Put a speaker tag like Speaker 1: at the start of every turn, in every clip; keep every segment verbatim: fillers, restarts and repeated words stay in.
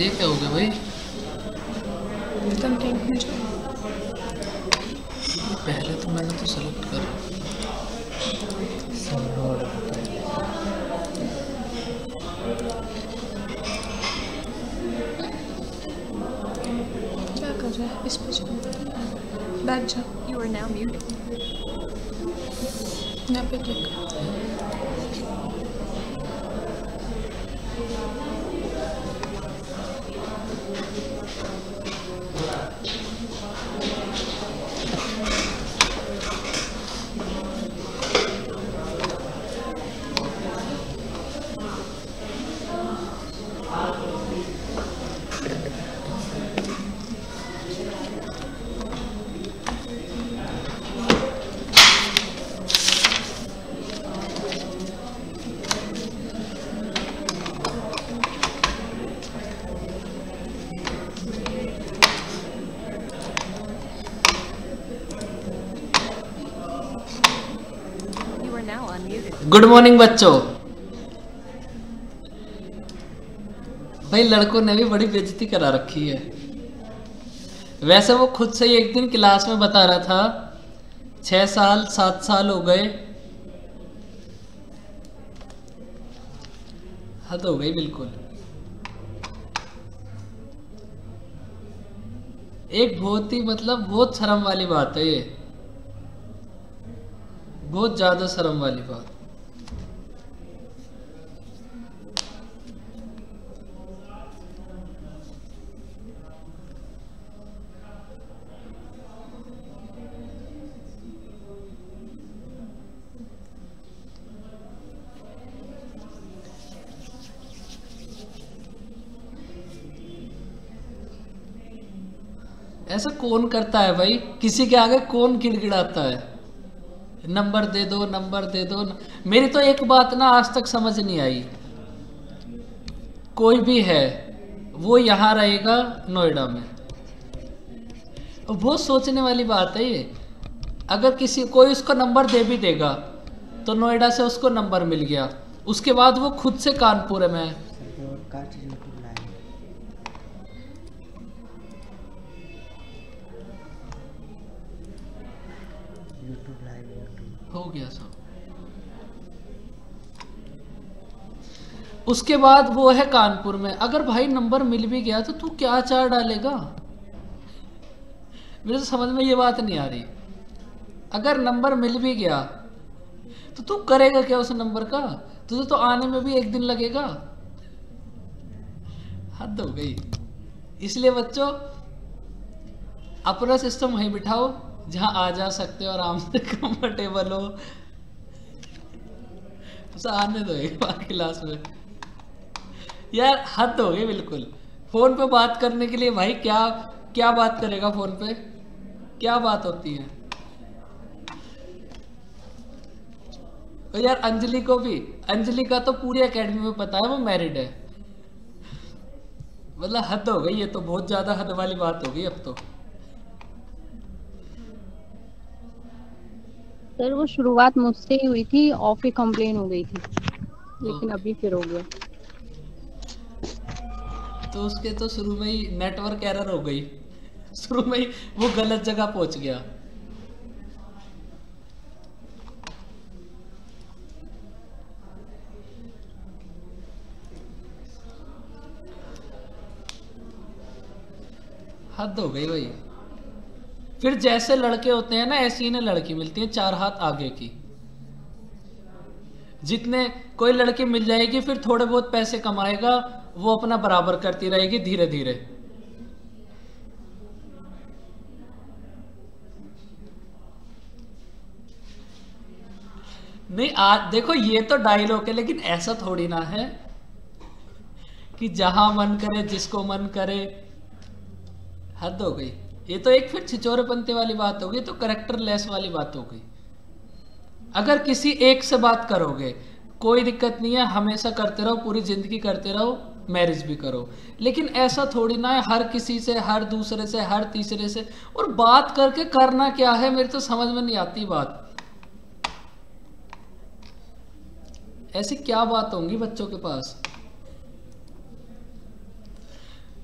Speaker 1: ये क्या हो गया भाई?
Speaker 2: कंटेंट में जाओ।
Speaker 1: पहले तो मैंने तो सेलेक्ट कर
Speaker 2: क्या कर रहा है? इस पे जाओ, बैठ जाओ।
Speaker 3: You are now muted.
Speaker 2: यहाँ पे क्लिक करो।
Speaker 3: You are now unmuted.
Speaker 1: Good morning बच्चों। भाई लड़कों ने भी बड़ी बेइज्जती करा रखी है। वैसे वो खुद से ही एक दिन क्लास में बता रहा था छह साल सात साल हो गए। हद हो गई बिल्कुल। एक बहुत ही मतलब बहुत शर्म वाली बात है ये, बहुत ज्यादा शर्म वाली बात। ऐसा कौन करता है भाई? किसी के आगे कौन गिड़गिड़ाता है? नंबर दे दो, नंबर दे दो न... मेरी तो एक बात ना आज तक समझ नहीं आई। कोई भी है वो यहाँ रहेगा नोएडा में, बहुत सोचने वाली बात है ये। अगर किसी कोई उसको नंबर दे भी देगा तो नोएडा से उसको नंबर मिल गया, उसके बाद वो खुद से कानपुर में है। हो गया सब। उसके बाद वो है कानपुर में। अगर भाई नंबर मिल भी गया तो तू क्या चार डालेगा? मेरे तो समझ में ये बात नहीं आ रही। अगर नंबर मिल भी गया तो तू करेगा क्या उस नंबर का? तुझे तो आने में भी एक दिन लगेगा। हद हो गई। इसलिए बच्चों अपना सिस्टम वहीं बिठाओ जहां आ जा सकते हो, आराम से कंफर्टेबल हो। उसे आने दो एक बार क्लास में। यार हद हो गई बिल्कुल। फोन पे बात करने के लिए भाई क्या क्या बात करेगा फोन पे? क्या बात होती है? और यार अंजलि को भी, अंजलि का तो पूरी एकेडमी में पता है वो मैरिड है। मतलब हद हो गई, ये तो बहुत ज्यादा हद वाली बात हो गई अब तो।
Speaker 4: सर वो शुरुआत मुझसे ही हुई थी, ऑफ ही कंप्लेन हो गई थी, लेकिन अभी फिर हो गया।
Speaker 1: तो उसके तो शुरू में ही नेटवर्क एरर हो गई, शुरू में ही वो गलत जगह पहुंच गया। हद हो गई भाई। फिर जैसे लड़के होते हैं ना ऐसी इन्हें लड़की मिलती है चार हाथ आगे की। जितने कोई लड़की मिल जाएगी फिर थोड़े बहुत पैसे कमाएगा, वो अपना बराबर करती रहेगी धीरे धीरे। नहीं आज देखो ये तो डायलॉग है, लेकिन ऐसा थोड़ी ना है कि जहां मन करे जिसको मन करे। हद हो गई। ये तो एक फिर छिचोरेपंती वाली बात हो गई, तो करेक्टर लेस वाली बात हो गई। अगर किसी एक से बात करोगे कोई दिक्कत नहीं है, हमेशा करते रहो, पूरी जिंदगी करते रहो, मैरिज भी करो। लेकिन ऐसा थोड़ी ना है हर किसी से, हर दूसरे से, हर तीसरे से। और बात करके करना क्या है, मेरी तो समझ में नहीं आती बात। ऐसी क्या बात होंगी बच्चों के पास?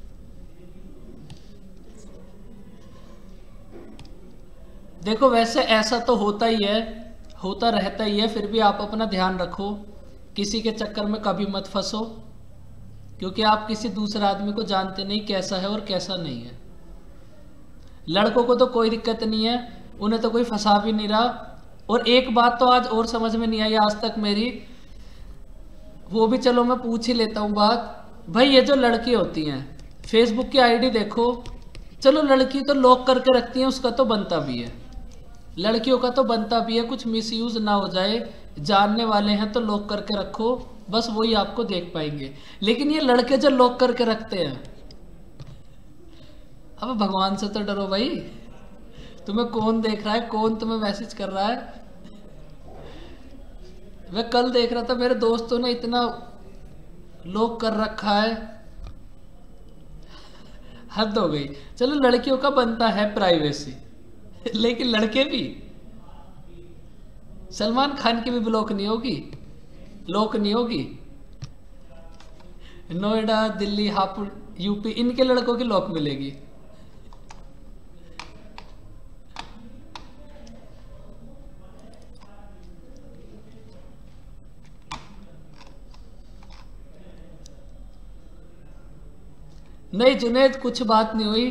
Speaker 1: देखो वैसे ऐसा तो होता ही है, होता रहता ही है, फिर भी आप अपना ध्यान रखो, किसी के चक्कर में कभी मत फंसो, क्योंकि आप किसी दूसरे आदमी को जानते नहीं कैसा है और कैसा नहीं है। लड़कों को तो कोई दिक्कत नहीं है, उन्हें तो कोई फंसा भी नहीं रहा। और एक बात तो आज और समझ में नहीं आई आज तक मेरी, वो भी चलो मैं पूछ ही लेता हूँ बात। भाई ये जो लड़की होती हैं, फेसबुक की आईडी देखो, चलो लड़की तो लॉक करके रखती हैं, उसका तो बनता भी है, लड़कियों का तो बनता भी है, कुछ मिसयूज ना हो जाए, जानने वाले हैं तो लॉक करके रखो, बस वही आपको देख पाएंगे। लेकिन ये लड़के जो लॉक करके रखते हैं, अब भगवान से तो डरो भाई, तुम्हें कौन देख रहा है, कौन तुम्हें मैसेज कर रहा है। मैं कल देख रहा था मेरे दोस्तों ने इतना लॉक कर रखा है, हद हो गई। चलो लड़कियों का बनता है प्राइवेसी, लेकिन लड़के भी, सलमान खान की भी ब्लॉक नहीं होगी, लॉक नहीं होगी। नोएडा, दिल्ली, हापुड़, यूपी, इनके लड़कों की लॉक मिलेगी। नहीं जुनेद, कुछ बात नहीं हुई,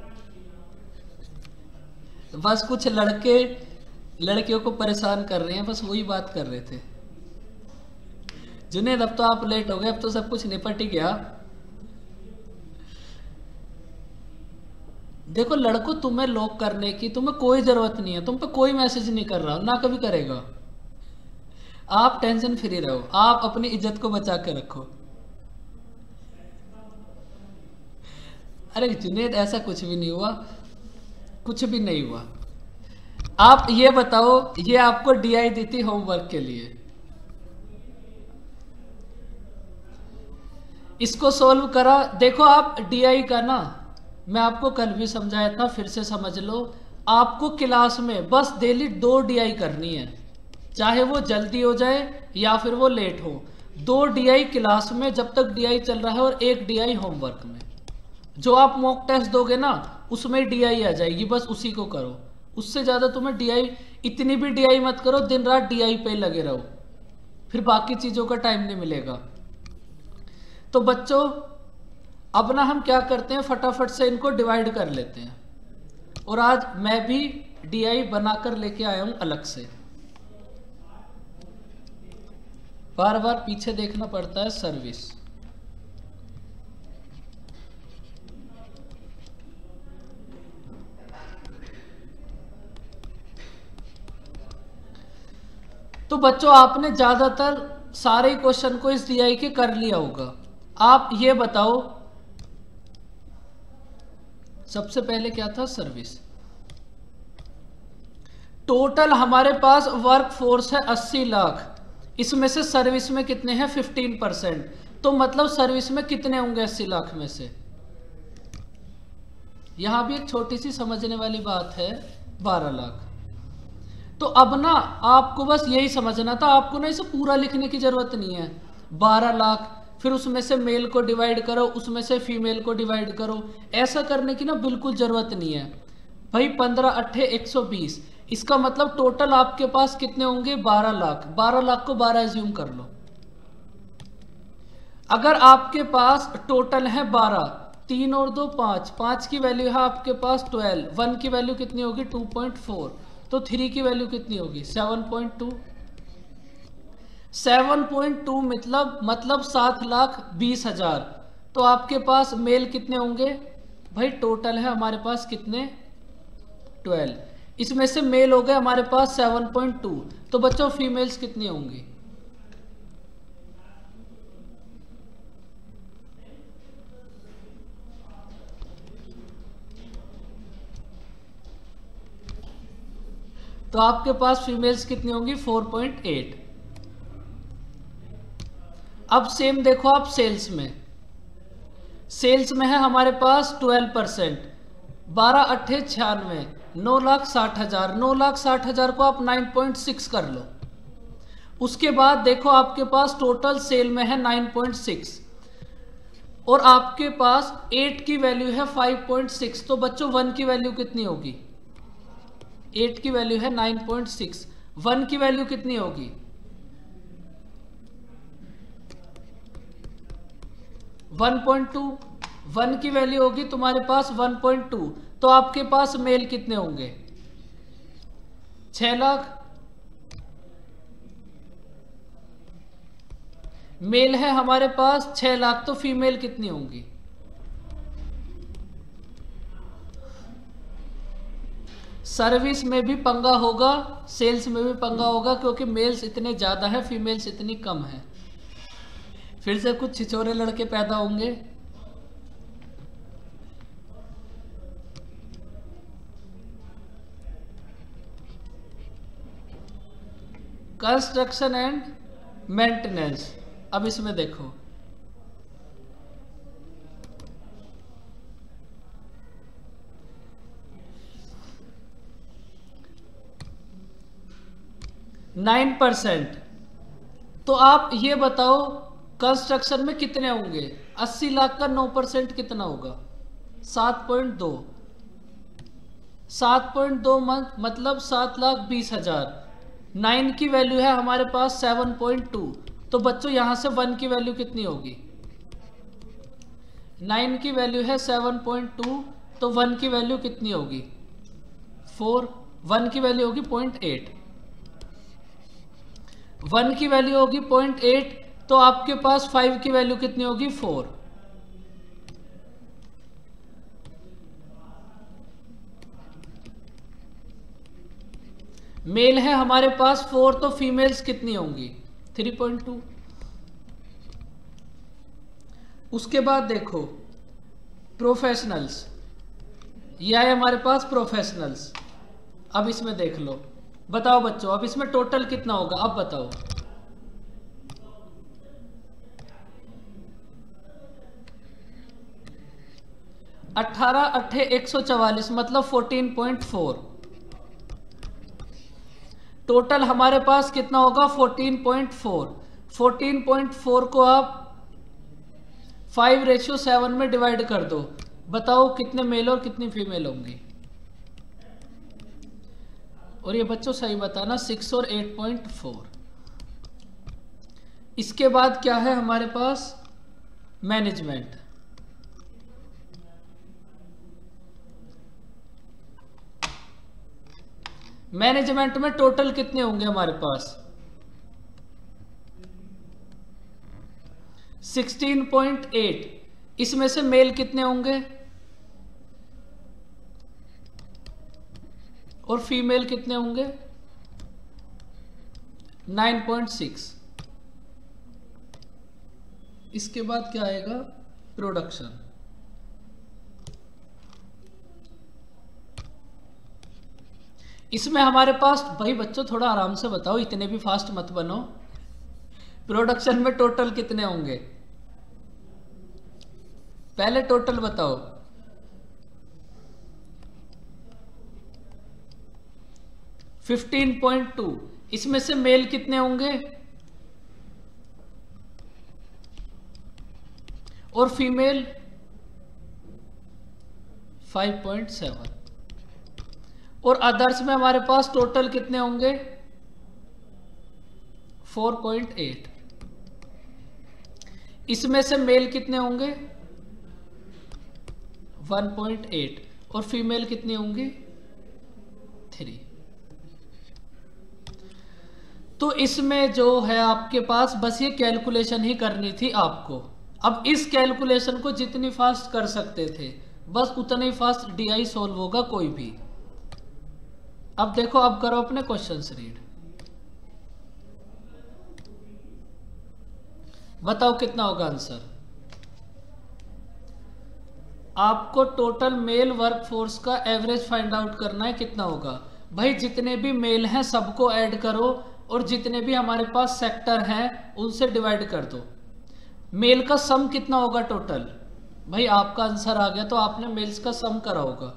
Speaker 1: बस कुछ लड़के लड़कियों को परेशान कर रहे हैं, बस वही बात कर रहे थे। जुनेद अब तो आप लेट हो गए, अब तो सब कुछ निपट ही गया। देखो लड़कों, तुम्हें लॉक करने की तुम्हें कोई जरूरत नहीं है, तुम पे कोई मैसेज नहीं कर रहा, ना कभी करेगा। आप टेंशन फ्री रहो, आप अपनी इज्जत को बचा के रखो। अरे जुनेद ऐसा कुछ भी नहीं हुआ, कुछ भी नहीं हुआ। आप ये बताओ, ये आपको डीआई दी थी होमवर्क के लिए, इसको सॉल्व करा। देखो आप डीआई का ना, मैं आपको कल भी समझाया था, फिर से समझ लो। आपको क्लास में बस डेली दो डीआई करनी है, चाहे वो जल्दी हो जाए या फिर वो लेट हो। दो डीआई क्लास में जब तक डीआई चल रहा है, और एक डीआई होमवर्क में। जो आप मॉक टेस्ट दोगे ना, उसमें डीआई आ जाएगी, बस उसी को करो। उससे ज्यादा तुम्हें डीआई, इतनी भी डीआई मत करो, दिन रात डीआई पे लगे रहो, फिर बाकी चीजों का टाइम नहीं मिलेगा। तो बच्चों अब ना हम क्या करते हैं, फटाफट से इनको डिवाइड कर लेते हैं। और आज मैं भी डीआई बनाकर लेके आया हूं अलग से, बार बार पीछे देखना पड़ता है। सर्विस, तो बच्चों आपने ज्यादातर सारे क्वेश्चन को इस डीआई के कर लिया होगा। आप ये बताओ, सबसे पहले क्या था, सर्विस। टोटल हमारे पास वर्क फोर्स है अस्सी लाख, इसमें से सर्विस में कितने हैं, फिफ्टीन परसेंट। तो मतलब सर्विस में कितने होंगे अस्सी लाख में से। यहां भी एक छोटी सी समझने वाली बात है, बारह लाख। तो अब ना आपको बस यही समझना था, आपको ना इसे पूरा लिखने की जरूरत नहीं है। बारह लाख, फिर उसमें से मेल को डिवाइड करो, उसमें से फीमेल को डिवाइड करो, ऐसा करने की ना बिल्कुल जरूरत नहीं है भाई। पंद्रह अट्ठे एक सौ बीस, इसका मतलब टोटल आपके पास कितने होंगे, बारह लाख। बारह लाख को बारह एज्यूम कर लो। अगर आपके पास टोटल है बारह, तीन और दो पांच, पांच की वैल्यू है आपके पास ट्वेल्व, वन की वैल्यू कितनी होगी, टू पॉइंट फोर, तो थ्री की वैल्यू कितनी होगी, seven point two. Seven point two मतलब मतलब सात लाख बीस हजार। तो आपके पास मेल कितने होंगे भाई, टोटल है हमारे पास कितने, ट्वेल्व, इसमें से मेल हो गए हमारे पास सेवन पॉइंट टू। तो बच्चों फीमेल्स कितनी होंगी, तो आपके पास फीमेल्स कितनी होंगी, फोर पॉइंट एट। अब सेम देखो आप सेल्स में, सेल्स में है हमारे पास ट्वेल्व परसेंट, बारह अट्ठे छियानवे, नौ लाख साठ हजार। नौ लाख साठ हजार को आप नाइन पॉइंट सिक्स कर लो। उसके बाद देखो आपके पास टोटल सेल में है नाइन पॉइंट सिक्स, और आपके पास एट की वैल्यू है फाइव पॉइंट सिक्स। तो बच्चों वन की वैल्यू कितनी होगी, एट की वैल्यू है नाइन पॉइंट सिक्स। वन की वैल्यू कितनी होगी? One point two. वन की वैल्यू होगी तुम्हारे पास वन पॉइंट टू, तो आपके पास मेल कितने होंगे? छह लाख। मेल है हमारे पास छह लाख, तो फीमेल कितनी होंगी? सर्विस में भी पंगा होगा, सेल्स में भी पंगा होगा, क्योंकि मेल्स इतने ज्यादा है, फीमेल्स इतनी कम है। फिर से कुछ छिछोरे लड़के पैदा होंगे। Construction and maintenance. अब इसमें देखो, नाइन परसेंट। तो आप ये बताओ कंस्ट्रक्शन में कितने होंगे? अस्सी लाख का नौ परसेंट कितना होगा? सात पॉइंट दो। सात पॉइंट दो मतलब सात लाख बीस हजार। नाइन की वैल्यू है हमारे पास सेवन पॉइंट टू। तो बच्चों यहां से वन की वैल्यू कितनी होगी? नाइन की वैल्यू है सेवन पॉइंट टू, तो वन की वैल्यू कितनी होगी? फोर। वन की वैल्यू होगी पॉइंट एट। वन की वैल्यू होगी पॉइंट एट, तो आपके पास फाइव की वैल्यू कितनी होगी? फोर। मेल है हमारे पास फोर, तो फीमेल्स कितनी होंगी? Three point two. उसके बाद देखो प्रोफेशनल्स, यह है हमारे पास प्रोफेशनल्स। अब इसमें देख लो, बताओ बच्चों अब इसमें टोटल कितना होगा? अब बताओ। अठारह अट्ठे एक सौ चवालीस मतलब फोर्टीन पॉइंट फोर। टोटल हमारे पास कितना होगा? Fourteen point four. Fourteen point four को आप फाइव रेशियो सेवन में डिवाइड कर दो, बताओ कितने मेल और कितनी फीमेल होंगी? और ये बच्चों सही बताना, सिक्स और एट पॉइंट फोर। इसके बाद क्या है हमारे पास? मैनेजमेंट। मैनेजमेंट में टोटल कितने होंगे हमारे पास? Sixteen point eight. इसमें से मेल कितने होंगे और फीमेल कितने होंगे? Nine point six. इसके बाद क्या आएगा? प्रोडक्शन। इसमें हमारे पास, भाई बच्चों थोड़ा आराम से बताओ, इतने भी फास्ट मत बनो। प्रोडक्शन में टोटल कितने होंगे? पहले टोटल बताओ। Fifteen point two. इसमें से मेल कितने होंगे और फीमेल? Five point seven. और अदर्स में हमारे पास टोटल कितने होंगे? Four point eight. इसमें से मेल कितने होंगे? One point eight. और फीमेल कितनी होंगी? थ्री। तो इसमें जो है आपके पास बस ये कैलकुलेशन ही करनी थी आपको। अब इस कैलकुलेशन को जितनी फास्ट कर सकते थे बस उतने ही फास्ट डीआई सॉल्व होगा कोई भी। अब देखो, अब करो अपने क्वेश्चंस रीड, बताओ कितना होगा आंसर। आपको टोटल मेल वर्कफोर्स का एवरेज फाइंड आउट करना है, कितना होगा? भाई जितने भी मेल हैं सबको ऐड करो और जितने भी हमारे पास सेक्टर हैं उनसे डिवाइड कर दो। मेल का सम कितना होगा टोटल? भाई आपका आंसर आ गया तो आपने मेल्स का सम करा होगा।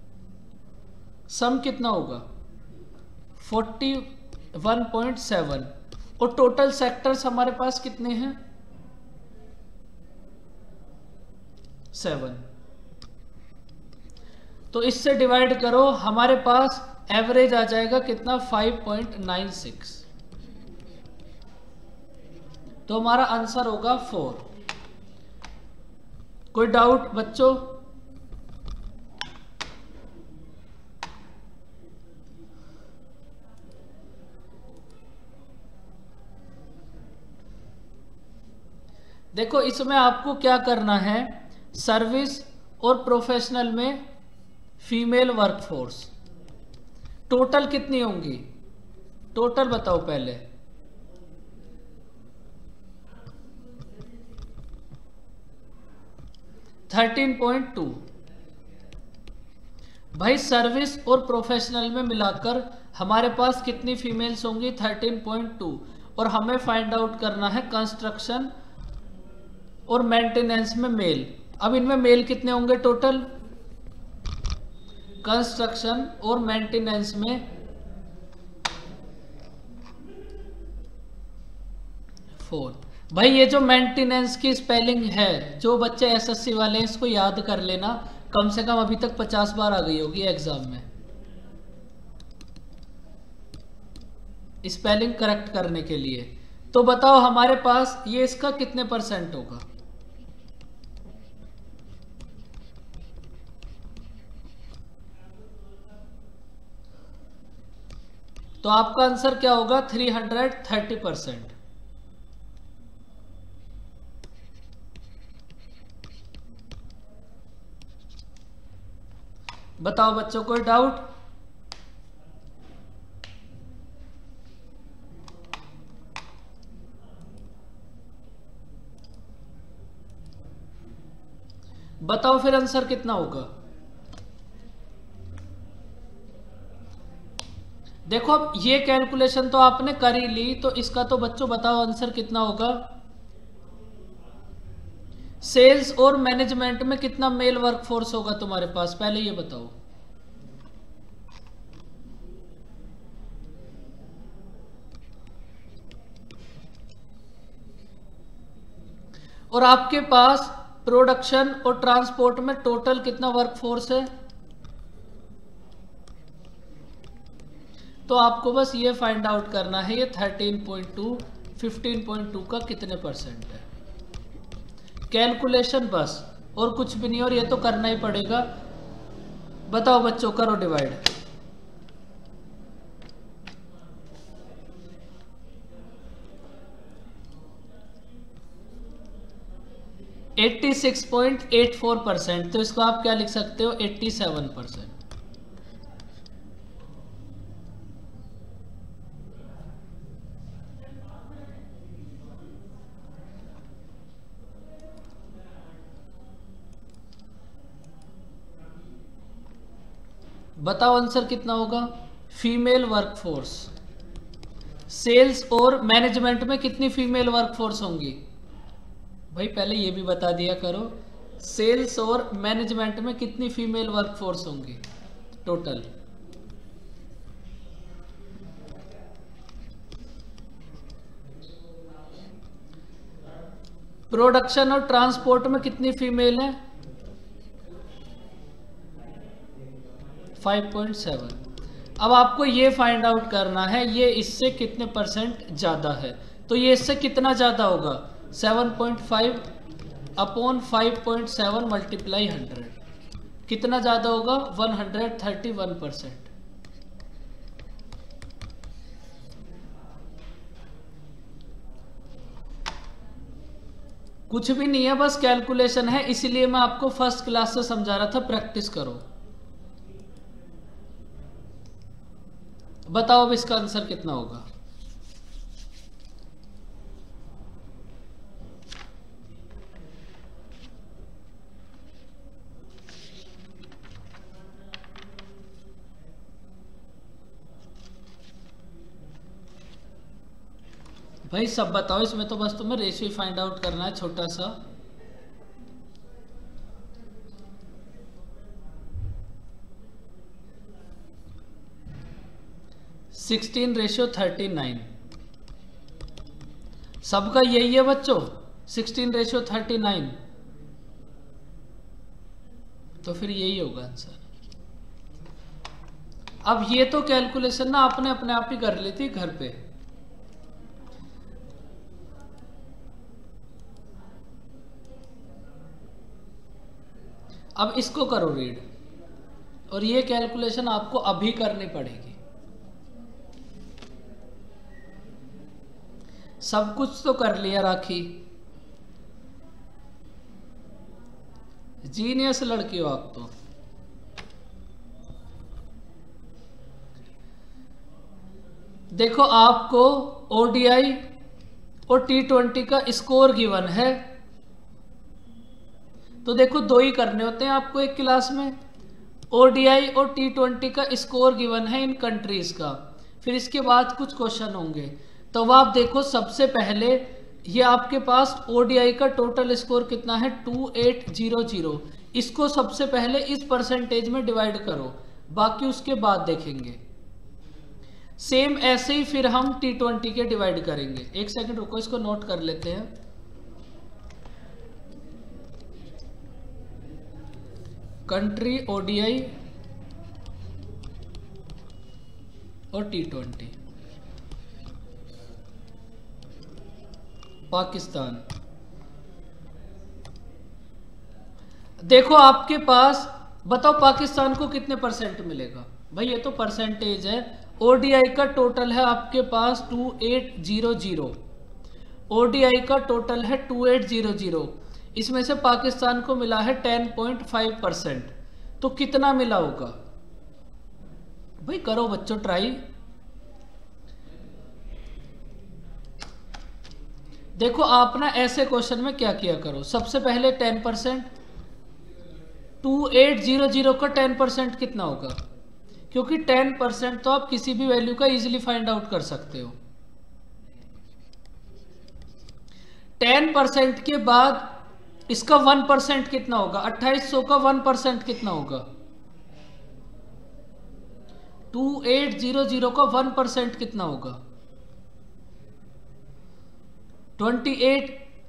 Speaker 1: सम कितना होगा? Forty one point seven. और टोटल सेक्टर्स हमारे पास कितने हैं? सेवन। तो इससे डिवाइड करो, हमारे पास एवरेज आ जाएगा कितना, फाइव पॉइंट नाइन सिक्स। तो हमारा आंसर होगा फोर। कोई डाउट बच्चों? देखो इसमें आपको क्या करना है, सर्विस और प्रोफेशनल में फीमेल वर्कफोर्स टोटल कितनी होंगी, टोटल बताओ पहले। Thirteen point two. भाई सर्विस और प्रोफेशनल में मिलाकर हमारे पास कितनी फीमेल्स होंगी, थर्टीन पॉइंट टू। और हमें फाइंड आउट करना है कंस्ट्रक्शन और मेंटेनेंस में मेल। अब इनमें मेल कितने होंगे टोटल, कंस्ट्रक्शन और मेंटेनेंस में फोर। भाई ये जो मेंटेनेंस की स्पेलिंग है, जो बच्चे एसएससी वाले हैं इसको याद कर लेना, कम से कम अभी तक पचास बार आ गई होगी एग्जाम में, स्पेलिंग करेक्ट करने के लिए। तो बताओ हमारे पास ये इसका कितने परसेंट होगा, तो आपका आंसर क्या होगा, थ्री हंड्रेड थर्टी परसेंट। बताओ बच्चों कोई डाउट? बताओ फिर आंसर कितना होगा। देखो अब ये कैलकुलेशन तो आपने कर ही ली, तो इसका तो बच्चों बताओ आंसर कितना होगा। सेल्स और मैनेजमेंट में कितना मेल वर्कफोर्स होगा तुम्हारे पास, पहले ये बताओ। और आपके पास प्रोडक्शन और ट्रांसपोर्ट में टोटल कितना वर्कफोर्स है, तो आपको बस ये फाइंड आउट करना है ये thirteen point two fifteen point two का कितने परसेंट है। कैलकुलेशन बस, और कुछ भी नहीं, और ये तो करना ही पड़ेगा। बताओ बच्चों करो divide. Eighty six point eight four percent, तो इसको आप क्या लिख सकते हो, एट्टी सेवन परसेंट। बताओ आंसर कितना होगा। फीमेल वर्कफोर्स, सेल्स और मैनेजमेंट में कितनी फीमेल वर्कफोर्स होंगी, भाई पहले ये भी बता दिया करो, सेल्स और मैनेजमेंट में कितनी फीमेल वर्कफोर्स होंगी टोटल। प्रोडक्शन और ट्रांसपोर्ट में कितनी फीमेल है, फाइव पॉइंट सेवन। अब आपको ये फाइंड आउट करना है ये इससे कितने परसेंट ज़्यादा है, तो ये इससे कितना ज़्यादा होगा, seven point five upon five point seven multiply hundred, कितना ज़्यादा होगा, one hundred thirty one percent. कुछ भी नहीं है, बस कैलकुलेशन है, इसीलिए मैं आपको फर्स्ट क्लास से समझा रहा था, प्रैक्टिस करो। बताओ अब इसका आंसर कितना होगा। भाई सब बताओ, इसमें तो बस तुम्हें रेशियो फाइंड आउट करना है छोटा सा। सिक्सटीन रेशियो थर्टी नाइन, सबका यही है बच्चों, सिक्सटीन रेशियो थर्टी नाइन, तो फिर यही होगा आंसर। अब ये तो कैलकुलेशन ना आपने अपने आप ही कर ली थी घर पे। अब इसको करो रीड, और ये कैलकुलेशन आपको अभी करनी पड़ेगी। सब कुछ तो कर लिया राखी, जीनियस लड़की हो आप तो। देखो आपको ओडीआई और टी ट्वेंटी का स्कोर गिवन है, तो देखो दो ही करने होते हैं आपको एक क्लास में। ओडीआई और टी ट्वेंटी का स्कोर गिवन है इन कंट्रीज का, फिर इसके बाद कुछ क्वेश्चन होंगे। तो अब आप देखो सबसे पहले ये आपके पास ओडीआई का टोटल स्कोर कितना है, टू एट जीरो जीरो। इसको सबसे पहले इस परसेंटेज में डिवाइड करो, बाकी उसके बाद देखेंगे। सेम ऐसे ही फिर हम टी ट्वेंटी के डिवाइड करेंगे। एक सेकंड रुको, इसको नोट कर लेते हैं। कंट्री ओडीआई और टी ट्वेंटी। पाकिस्तान, देखो आपके पास, बताओ पाकिस्तान को कितने परसेंट मिलेगा। भाई ये तो परसेंटेज है। ओडीआई का टोटल है आपके पास two eight zero zero, ODI का टोटल है टू एट जीरो जीरो, इसमें से पाकिस्तान को मिला है टेन पॉइंट फाइव परसेंट। तो कितना मिला होगा भाई, करो बच्चों ट्राई। देखो आप ना ऐसे क्वेश्चन में क्या किया करो, सबसे पहले ten percent, two eight zero zero का टेन परसेंट कितना होगा, क्योंकि टेन परसेंट तो आप किसी भी वैल्यू का इजीली फाइंड आउट कर सकते हो। टेन परसेंट के बाद इसका वन परसेंट कितना होगा, अट्ठाईस सौ का वन परसेंट कितना होगा, टू एट जीरो जीरो का वन परसेंट कितना होगा, ट्वेंटी एट।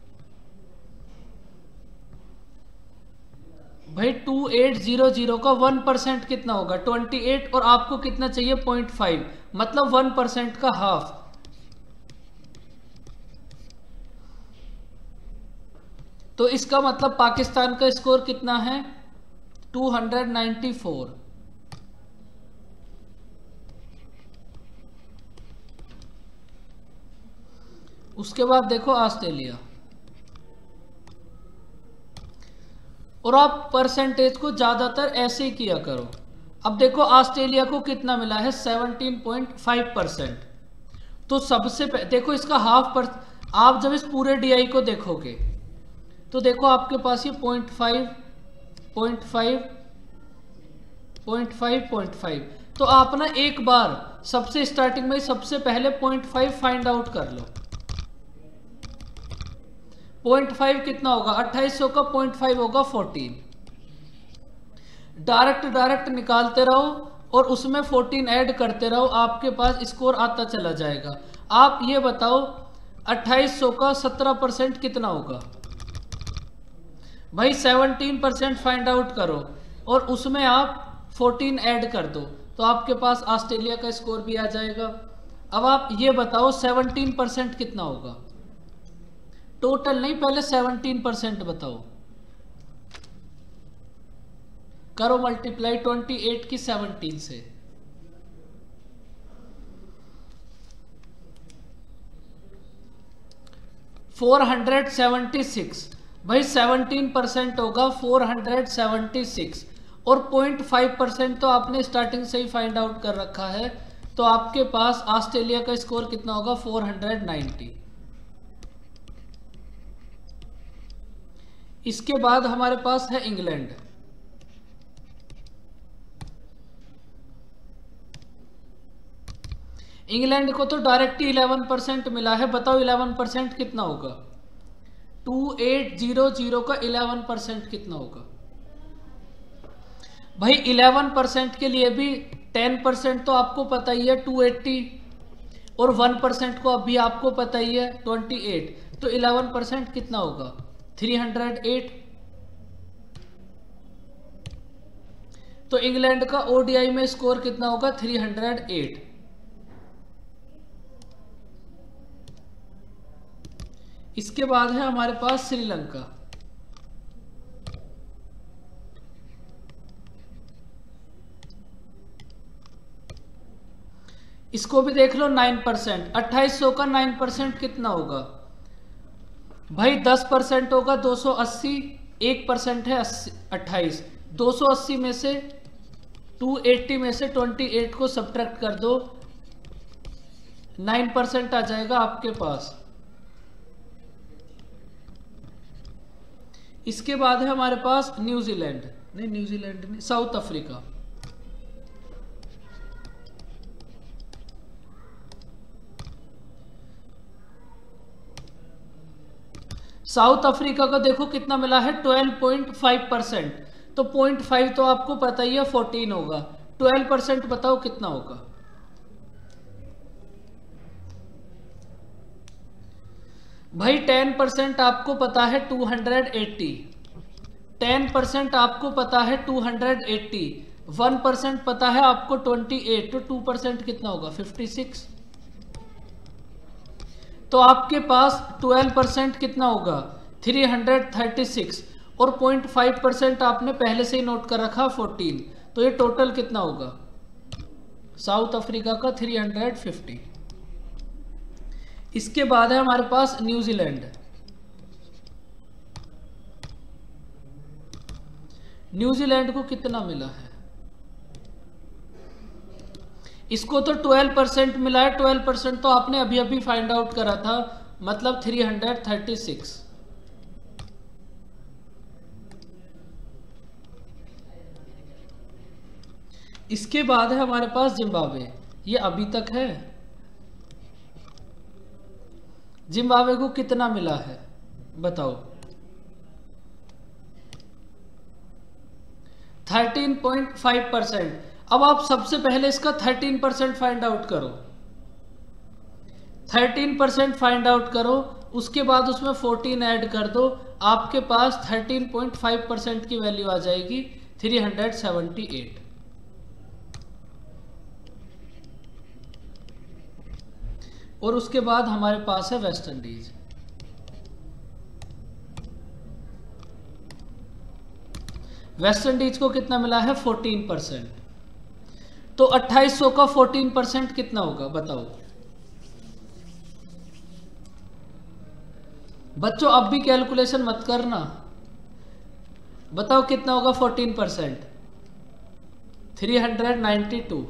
Speaker 1: भाई टू एट जीरो जीरो का वन परसेंट कितना होगा, ट्वेंटी एट, और आपको कितना चाहिए, पॉइंट फाइव, मतलब वन परसेंट का हाफ। तो इसका मतलब पाकिस्तान का स्कोर कितना है, टू नाइंटी फोर। उसके बाद देखो ऑस्ट्रेलिया, और आप परसेंटेज को ज्यादातर ऐसे ही किया करो। अब देखो ऑस्ट्रेलिया को कितना मिला है, सेवनटीन पॉइंट फाइव परसेंट। तो सबसे देखो इसका हाफ पर, आप जब इस पूरे डीआई को देखोगे तो देखो आपके पास ये point five point five point five point five. तो आप ना एक बार सबसे स्टार्टिंग में सबसे पहले पॉइंट फाइव फाइंड आउट कर लो। पॉइंट फाइव कितना होगा, अट्ठाईस सौ का पॉइंट फाइव होगा फोर्टीन। डायरेक्ट डायरेक्ट निकालते रहो और उसमें फोर्टीन ऐड करते रहो, आपके पास स्कोर आता चला जाएगा। आप ये बताओ अट्ठाईस सौ का सत्रह परसेंट कितना होगा। भाई सेवनटीन परसेंट फाइंड आउट करो और उसमें आप फोर्टीन ऐड कर दो, तो आपके पास ऑस्ट्रेलिया का स्कोर भी आ जाएगा। अब आप ये बताओ सेवनटीन परसेंट कितना होगा, टोटल नहीं, पहले सेवनटीन परसेंट बताओ। करो मल्टीप्लाई ट्वेंटी एट की सेवनटीन से, फोर हंड्रेड सेवेंटी सिक्स। भाई सेवनटीन परसेंट होगा फोर हंड्रेड सेवेंटी सिक्स, और पॉइंट फाइव परसेंट तो आपने स्टार्टिंग से ही फाइंड आउट कर रखा है। तो आपके पास ऑस्ट्रेलिया का स्कोर कितना होगा, फोर हंड्रेड नाइंटी। इसके बाद हमारे पास है इंग्लैंड। इंग्लैंड को तो डायरेक्ट ही इलेवन परसेंट मिला है, बताओ इलेवन परसेंट कितना होगा, टू एट जीरो जीरो का इलेवन परसेंट कितना होगा। भाई इलेवन परसेंट के लिए भी टेन परसेंट तो आपको पता ही है टू एटी, और वन परसेंट को अभी आपको पता ही है ट्वेंटी एट, तो इलेवन परसेंट कितना होगा, थ्री हंड्रेड एट। तो इंग्लैंड का ओडीआई में स्कोर कितना होगा? Three hundred eight. इसके बाद है हमारे पास श्रीलंका। इसको भी देख लो, नाइन परसेंट। अट्ठाईस सौ का नाइन परसेंट कितना होगा भाई? दस परसेंट होगा दो सौ अस्सी, एक परसेंट है अट्ठाईस। दो सौ अस्सी में से दो सौ अस्सी में से अट्ठाईस को सब्ट्रैक्ट कर दो, नाइन परसेंट आ जाएगा आपके पास। इसके बाद है हमारे पास न्यूजीलैंड, नहीं न्यूजीलैंड नहीं, साउथ अफ्रीका। साउथ अफ्रीका का देखो कितना मिला है? Twelve point five percent. तो पॉइंट फाइव तो आपको पता ही है फोर्टीन होगा, ट्वेल्व परसेंट बताओ कितना होगा? भाई टेन परसेंट आपको पता है two hundred eighty, ten percent आपको पता है two hundred eighty, one percent पता है आपको ट्वेंटी एट, तो टू परसेंट कितना होगा? Fifty six. तो आपके पास ट्वेल्व परसेंट कितना होगा? थ्री हंड्रेड थर्टी सिक्स, और पॉइंट फाइव परसेंट आपने पहले से ही नोट कर रखा फोर्टीन, तो ये टोटल कितना होगा साउथ अफ्रीका का? Three hundred fifty. इसके बाद है हमारे पास न्यूजीलैंड। न्यूजीलैंड को कितना मिला है? इसको तो ट्वेल्व परसेंट मिला है, ट्वेल्व परसेंट तो आपने अभी अभी फाइंड आउट करा था, मतलब थ्री हंड्रेड थर्टी सिक्स। इसके बाद है हमारे पास जिम्बाब्वे, ये अभी तक है। जिम्बाब्वे को कितना मिला है बताओ? Thirteen point five percent. अब आप सबसे पहले इसका थर्टीन परसेंट फाइंड आउट करो, थर्टीन परसेंट फाइंड आउट करो, उसके बाद उसमें फोर्टीन ऐड कर दो, आपके पास थर्टीन पॉइंट फाइव परसेंट की वैल्यू आ जाएगी थ्री हंड्रेड सेवेंटी एट। और उसके बाद हमारे पास है वेस्ट इंडीज। वेस्ट इंडीज को कितना मिला है? Fourteen percent. तो अट्ठाईस सौ का फोर्टीन परसेंट कितना होगा बताओ बच्चों? अब भी कैलकुलेशन मत करना, बताओ कितना होगा fourteen percent? Three hundred ninety two.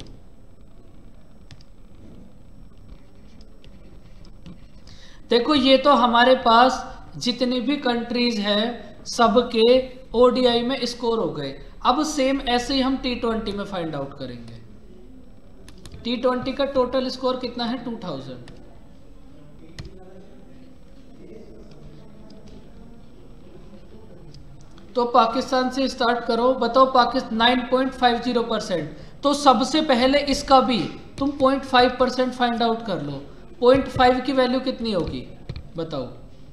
Speaker 1: देखो ये तो हमारे पास जितनी भी कंट्रीज हैं सबके ओडीआई में स्कोर हो गए। अब सेम ऐसे ही हम टी ट्वेंटी में फाइंड आउट करेंगे। टी ट्वेंटी का टोटल स्कोर कितना है? Two thousand. तो पाकिस्तान से स्टार्ट करो, बताओ Pakistan nine point five zero percent. तो सबसे पहले इसका भी तुम point five percent find out कर लो। पॉइंट फाइव की वैल्यू कितनी होगी बताओ?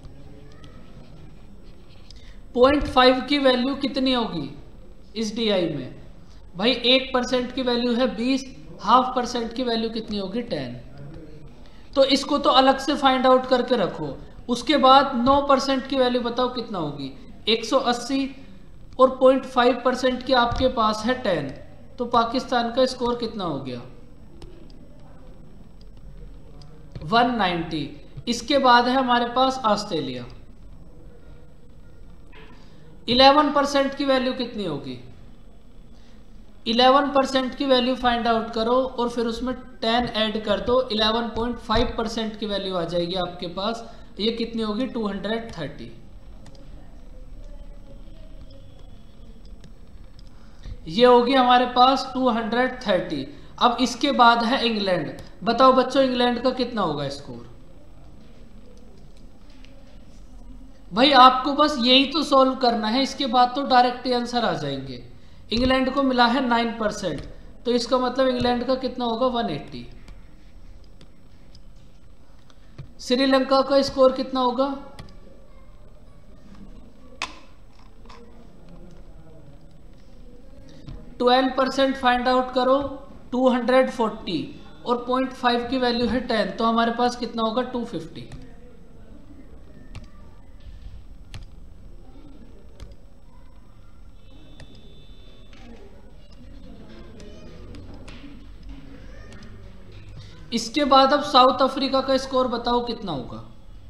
Speaker 1: पॉइंट फाइव की वैल्यू कितनी होगी इस डीआई में? भाई एक परसेंट की वैल्यू है बीस, हाफ परसेंट की वैल्यू कितनी होगी? टेन। तो इसको तो अलग से फाइंड आउट करके रखो। उसके बाद नौ परसेंट की वैल्यू बताओ कितना होगी? एक सौ अस्सी, और पॉइंट फाइव परसेंट की आपके पास है टेन, तो पाकिस्तान का स्कोर कितना हो गया? One ninety. इसके बाद है हमारे पास ऑस्ट्रेलिया। इलेवन परसेंट की वैल्यू कितनी होगी? इलेवन परसेंट की वैल्यू फाइंड आउट करो और फिर उसमें टेन ऐड कर दो, इलेवन पॉइंट फाइव परसेंट की वैल्यू आ जाएगी आपके पास। ये कितनी होगी? Two hundred thirty. ये होगी हमारे पास टू हंड्रेड थर्टी। अब इसके बाद है इंग्लैंड। बताओ बच्चों इंग्लैंड का कितना होगा स्कोर? भाई आपको बस यही तो सॉल्व करना है, इसके बाद तो डायरेक्ट आंसर आ जाएंगे। इंग्लैंड को मिला है नाइन परसेंट, तो इसका मतलब इंग्लैंड का कितना होगा? One eighty. श्रीलंका का स्कोर कितना होगा? ट्वेल्व परसेंट फाइंड आउट करो, टू हंड्रेड फोर्टी, और पॉइंट फाइव की वैल्यू है टेन, तो हमारे पास कितना होगा, टू फिफ्टी। इसके बाद अब साउथ अफ्रीका का स्कोर बताओ कितना होगा।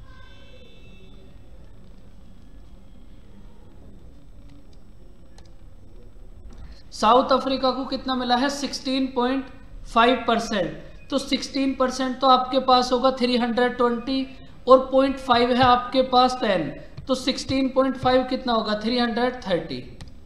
Speaker 1: साउथ अफ्रीका को कितना मिला है, सिक्सटीन पॉइंट फाइव परसेंट, तो सिक्सटीन परसेंट तो आपके पास होगा थ्री हंड्रेड ट्वेंटी, और पॉइंट फाइव है आपके पास टेन, तो सिक्सटीन पॉइंट फाइव कितना होगा, थ्री हंड्रेड थर्टी।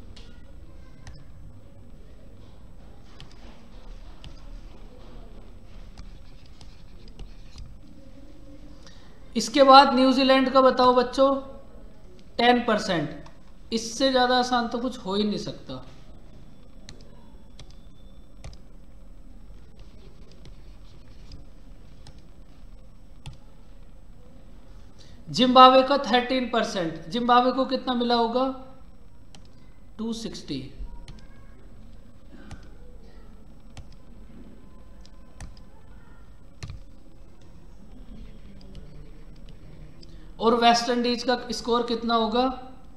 Speaker 1: इसके बाद न्यूजीलैंड का बताओ बच्चों, टेन परसेंट, इससे ज्यादा आसान तो कुछ हो ही नहीं सकता। जिम्बाब्वे का थर्टीन परसेंट, जिम्बाब्वे को कितना मिला होगा, टू सिक्सटी। और वेस्ट इंडीज का स्कोर कितना होगा,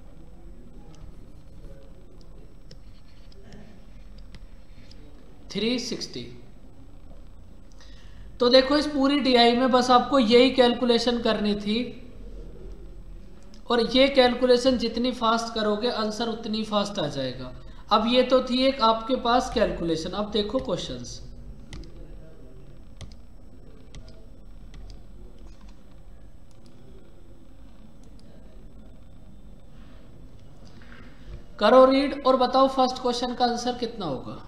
Speaker 1: थ्री सिक्सटी। तो देखो इस पूरी डीआई में बस आपको यही कैलकुलेशन करनी थी, और ये कैलकुलेशन जितनी फास्ट करोगे आंसर उतनी फास्ट आ जाएगा। अब ये तो थी एक आपके पास कैलकुलेशन। अब देखो क्वेश्चंस। करो रीड और बताओ फर्स्ट क्वेश्चन का आंसर कितना होगा।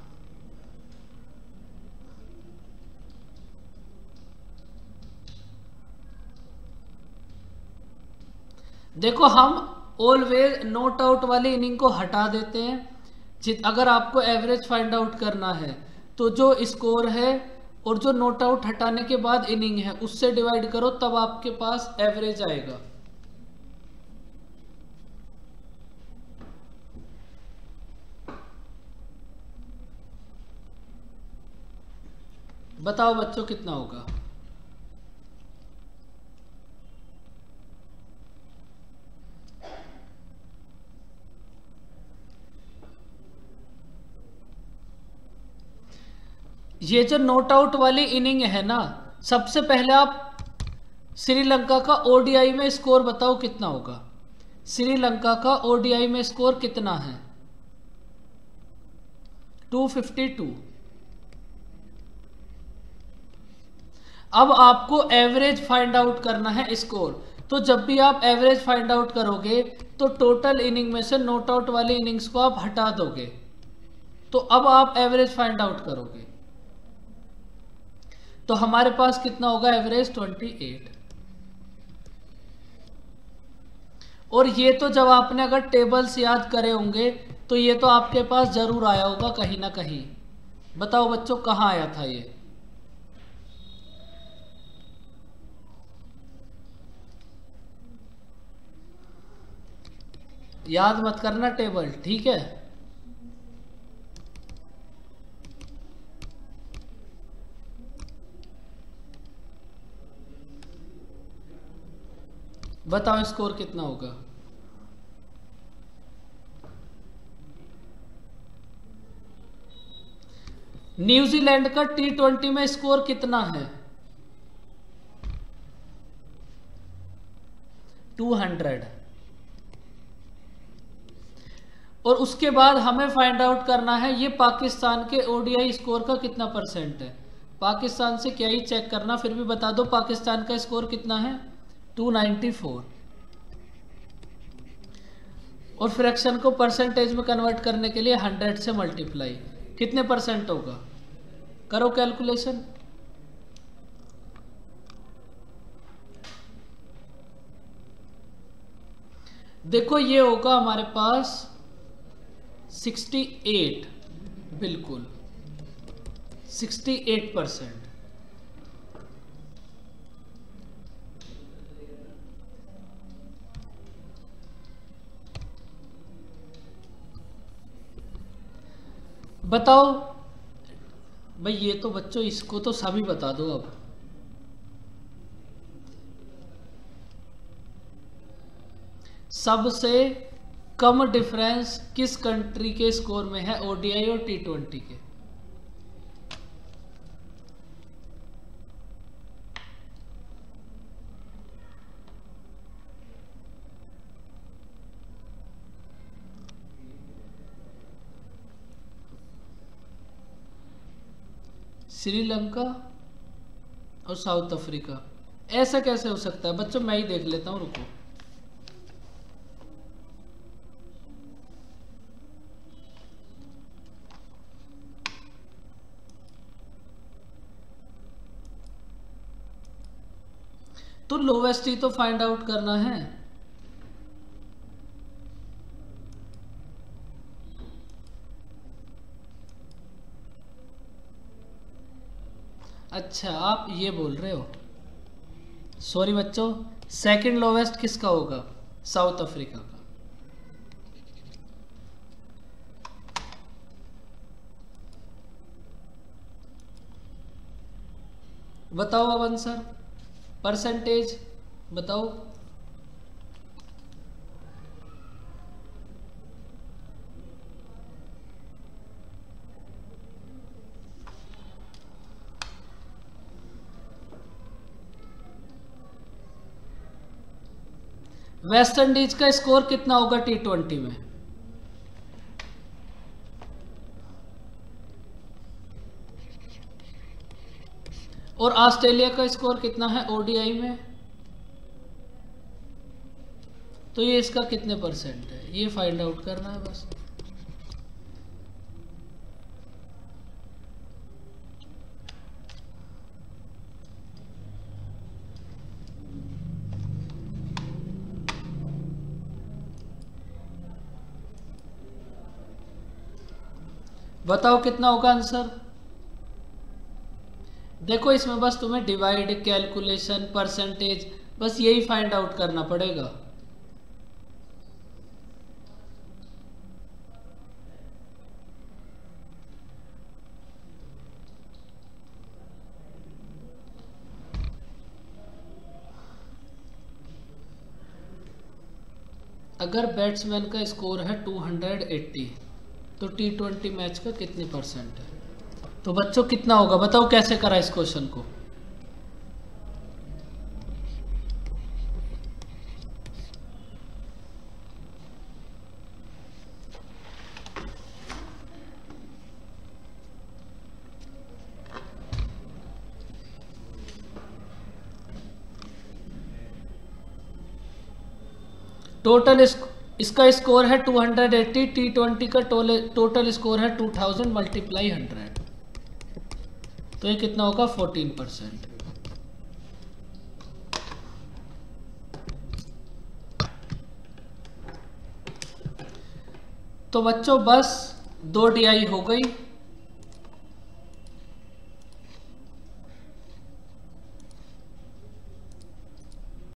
Speaker 1: देखो हम ऑलवेज नोट आउट वाली इनिंग को हटा देते हैं। जित अगर आपको एवरेज फाइंड आउट करना है तो जो स्कोर है और जो नोट आउट हटाने के बाद इनिंग है उससे डिवाइड करो, तब आपके पास एवरेज आएगा। बताओ बच्चों कितना होगा। ये जो नोट आउट वाली इनिंग है ना, सबसे पहले आप श्रीलंका का ओडीआई में स्कोर बताओ कितना होगा। श्रीलंका का ओडीआई में स्कोर कितना है, टू फिफ्टी टू। अब आपको एवरेज फाइंड आउट करना है स्कोर। तो जब भी आप एवरेज फाइंड आउट करोगे तो टोटल इनिंग में से नोट आउट वाली इनिंग्स को आप हटा दोगे, तो अब आप एवरेज फाइंड आउट करोगे। तो हमारे पास कितना होगा एवरेज, ट्वेंटी एट। और ये तो जब आपने अगर टेबल्स याद करे होंगे तो ये तो आपके पास जरूर आया होगा कहीं ना कहीं। बताओ बच्चों कहाँ आया था ये। याद मत करना टेबल, ठीक है। बताओ स्कोर कितना होगा। न्यूजीलैंड का टी ट्वेंटी में स्कोर कितना है, टू हंड्रेड। और उसके बाद हमें फाइंड आउट करना है ये पाकिस्तान के ओडीआई स्कोर का कितना परसेंट है। पाकिस्तान से क्या ही चेक करना, फिर भी बता दो पाकिस्तान का स्कोर कितना है, टू नाइंटी फोर। और फ्रैक्शन को परसेंटेज में कन्वर्ट करने के लिए हंड्रेड से मल्टीप्लाई, कितने परसेंट होगा, करो कैलकुलेशन। देखो ये होगा हमारे पास सिक्सटी एट, बिल्कुल सिक्सटी एट परसेंट। बताओ भाई, ये तो बच्चों इसको तो सभी बता दो अब। सबसे कम डिफरेंस किस कंट्री के स्कोर में है ओडीआई और टी ट्वेंटी के? श्रीलंका और साउथ अफ्रीका। ऐसा कैसे हो सकता है बच्चों? मैं ही देख लेता हूं, रुको। तो लोवेस्ट ही तो फाइंड आउट करना है। अच्छा, आप ये बोल रहे हो। सॉरी बच्चों, सेकंड लोवेस्ट किसका होगा? साउथ अफ्रीका का। बताओ अब आंसर, परसेंटेज बताओ। वेस्ट इंडीज का स्कोर कितना होगा टी ट्वेंटी में? और ऑस्ट्रेलिया का स्कोर कितना है ओडीआई में? तो ये इसका कितने परसेंट है, ये फाइंड आउट करना है बस। बताओ कितना होगा आंसर। देखो इसमें बस तुम्हें डिवाइड, कैलकुलेशन, परसेंटेज, बस यही फाइंड आउट करना पड़ेगा। अगर बैट्समैन का स्कोर है टू हंड्रेड एट्टी तो टी ट्वेंटी मैच का कितने परसेंट है? तो बच्चों कितना होगा बताओ, कैसे करा इस क्वेश्चन को? टोटल इस, इसका स्कोर है two hundred eighty, T twenty का टोटल स्कोर है टू थाउजेंड मल्टीप्लाई हंड्रेड, तो ये कितना होगा फोर्टीन परसेंट। तो बच्चों बस दो डीआई हो गई।